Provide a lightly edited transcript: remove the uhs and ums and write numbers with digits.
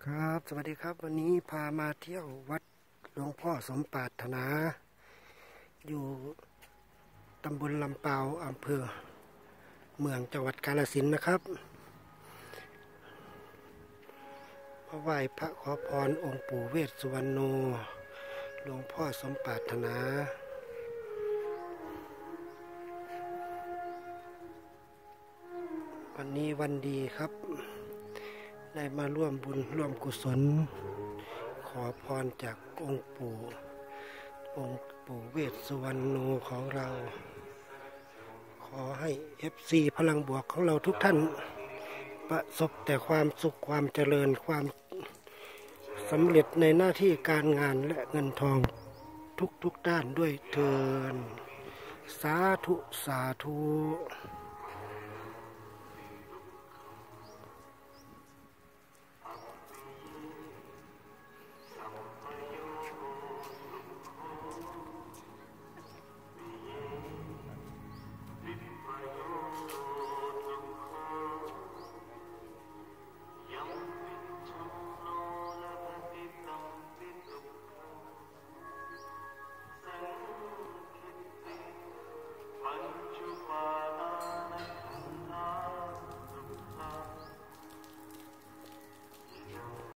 ครับสวัสดีครับวันนี้พามาเที่ยววัดหลวงพ่อสมปรารถนาอยู่ตำบลลำปาวอำเภอเมืองจังหวัดกาฬสินธุ์นะครับมาไหว้พระขอพรองค์ปู่เวสสุวรรณโนหลวงพ่อสมปรารถนาวันนี้วันดีครับได้มาร่วมบุญร่วมกุศลขอพรจากองค์ปู่เวสสุวรรณโนของเราขอให้ FC พลังบวกของเราทุกท่านประสบแต่ความสุขความเจริญความสำเร็จในหน้าที่การงานและเงินทองทุกด้านด้วยเถิดสาธุสาธุ